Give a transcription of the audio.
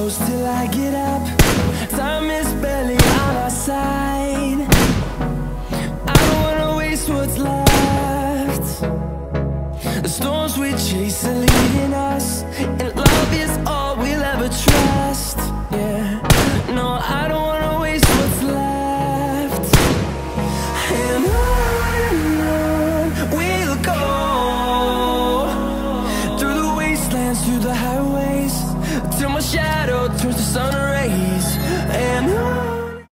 close till I get up. Time is barely on our side. I don't wanna waste what's left. The storms we chase are leading us, and love is all we'll ever trust. Yeah.